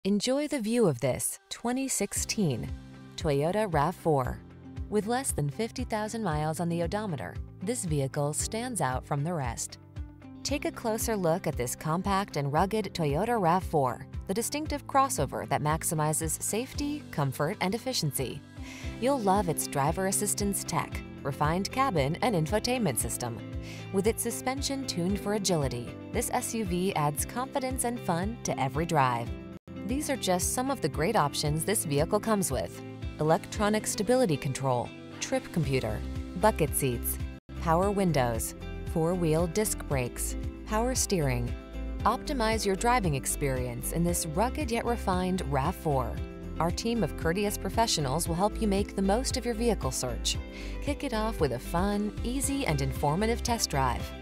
Enjoy the view of this 2016 Toyota RAV4. With less than 50,000 miles on the odometer, this vehicle stands out from the rest. Take a closer look at this compact and rugged Toyota RAV4, the distinctive crossover that maximizes safety, comfort, and efficiency. You'll love its driver assistance tech, refined cabin, and infotainment system. With its suspension tuned for agility, this SUV adds confidence and fun to every drive. These are just some of the great options this vehicle comes with: electronic stability control, trip computer, bucket seats, power windows, four-wheel disc brakes, power steering. Optimize your driving experience in this rugged yet refined RAV4. Our team of courteous professionals will help you make the most of your vehicle search. Kick it off with a fun, easy, and informative test drive.